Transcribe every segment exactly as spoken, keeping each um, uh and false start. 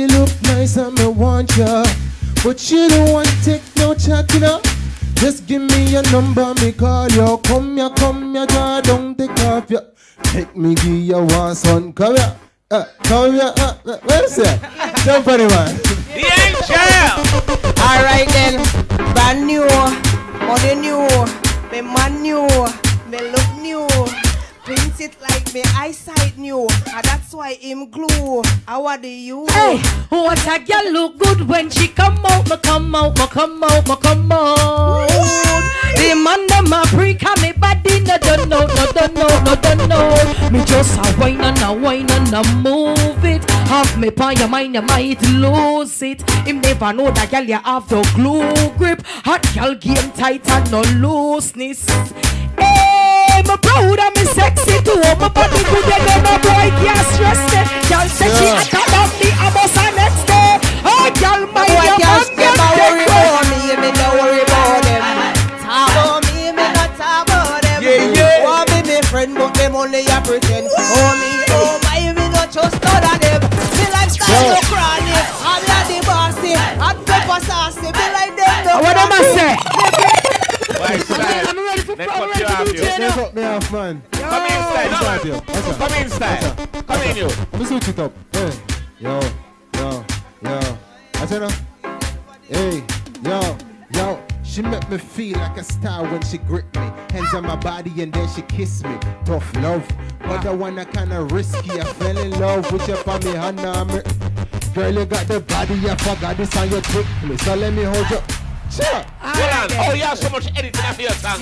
you look nice and me want ya, but you don't want to take no chat, you know. Just give me your number, me call you. Come here, come here, draw down the cuff, yeah. Take me, give you one son. Come here, uh, come here, uh, uh, where's that? Jump on it, man. The angel! Alright then, brand new, money new, me man new, me look new. Print it like me eyesight new, and that's why him glue. How are you? Hey, what a girl look good when she come out, me come out, me come out, me come out. The man them a freak and me body no don't know, no don't know, no don't know. Me just a whine and a whine and a move it. Have me pan your mind, you might lose it. Him never know that girl you have the glue grip. Hot girl game tight and no looseness. Hey, me proud and me sexy too. My body good and then no boy can't stress it. Girl say she a top of the Amos and next day. Oh, girl, my boy can't never worry about me, me no worry about them. Talk about me, me not talk about them. Yeah, yeah. Want me me friend, but them only a pretend. Oh me, oh my, me not trust none of them. Me lifestyle no chronic, I'm like the bossy, hot pepper saucy. Me like them no. What am I say? I'm ready for power to do Take up me off, man. Come inside, no, man. Come inside. Come in, you. Let me switch it up. Hey, yo, yo, yo. I said, no. Hey, yo, yo. She make me feel like a star when she grip me. Hands on my body and then she kiss me. Tough love, but the one that kinda risky. I fell in love with you for me, Hannah. Girl, you got the body, you forgot this on your trick me. So let me hold you. Sure. Hold on. Oh, you have so much editing after your song.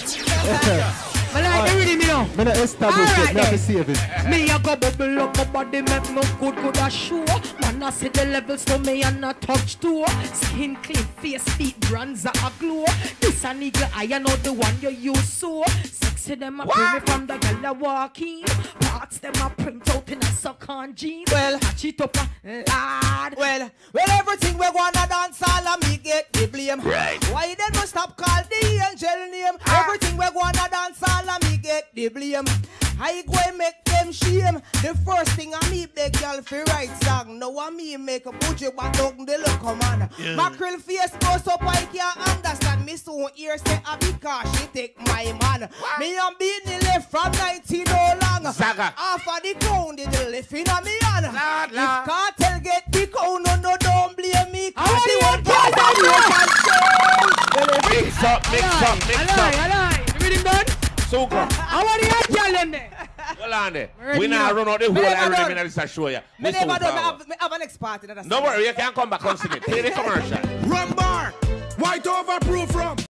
I like the rhythm, you know. Me not establish it, me have to save it. Me a go bubble up my body, make no good, good a show. Man, I see the levels to me and a touch too. Skin clean, face, feet, bronzer a glow. This a nigga, I know the one you use so. Sexy them a bring me from the girl a walking. Parts them a print out in a suck on jeans. Well, catch it up a lad. Well, well, everything we wanna dance all and me get the blame. Right. Why then we stop call the angel name? Everything we wanna dance all and me get the blame. I go and make them shame. The first thing I me beg y'all for right song. Now I me make a put you back down the look come on. Yeah. Mackerel face goes up, I can't understand. Me so ear say I because she take my man. What? Me am being the left from nineteen no long. Saga. Half of the crown did the left in a me on. Lord, If Lord. cartel get the crown, no, no, don't blame me. I Cause the one want part that you can say. Mix up, mix up, mix I lie, up. I lie. The rhythm done? Suka. I want the girl them there. Hold on there. Ready We now now. run out the whole Me never rhythm done. in this show ya. Me This never so done. Me far. have, me have an ex party. Don't worry, you can come back and sing it. Play the commercial. Rum bar, white overproof rum.